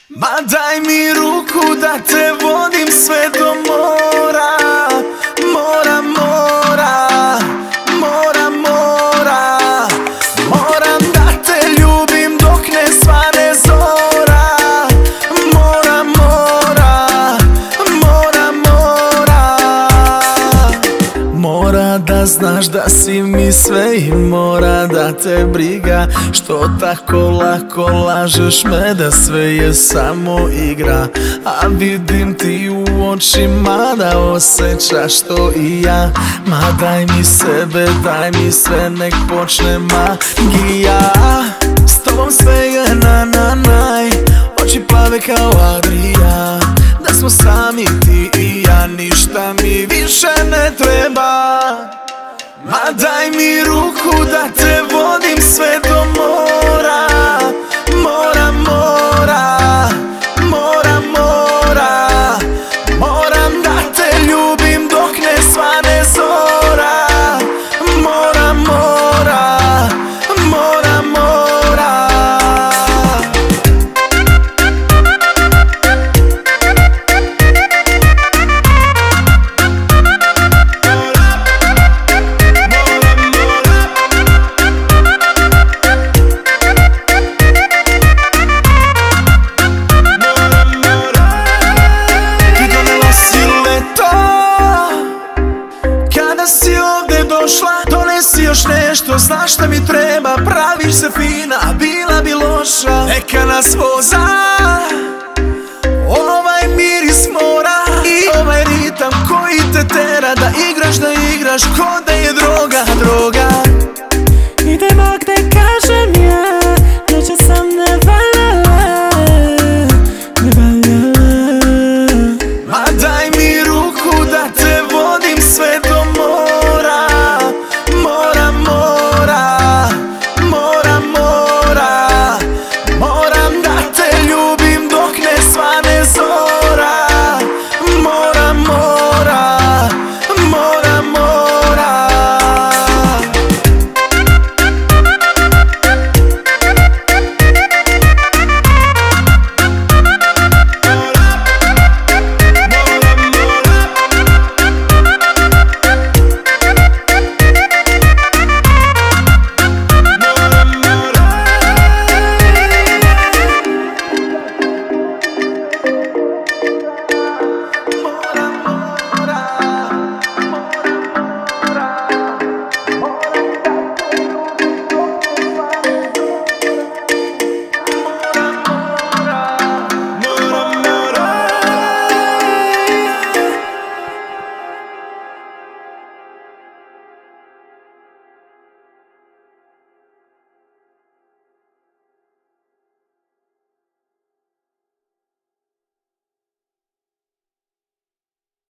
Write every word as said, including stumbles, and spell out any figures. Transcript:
Ma daj mi ruku da te vodim sve do mora. Mora, mora, mora, mora. Moram da te ljubim dok ne svane zora. Mora, mora, mora, mora. Mora da znaš da si mi sve i mora da te briga što tako lako lažeš me da sve je samo igra. A vidim ti u očima da osjećaš to i ja. Ma daj mi sebe, daj mi sve, nek počne magija. S tobom sve je na na naj, oči plave kao Adrija. Da smo sami ti i ja, ništa mi više ne treba. Ma daj mi ruku da te vodim sve do mora. Mora, mora, mora, mora. Moram da te ljubim dok ne svane zora. Mora, mora, mora, mora. Donesi još nešto, znaš šta mi treba. Praviš se fina, a bila bi loša. Neka nas voza ovaj miris mora i ovaj ritam koji te tera da igraš, da igraš ko da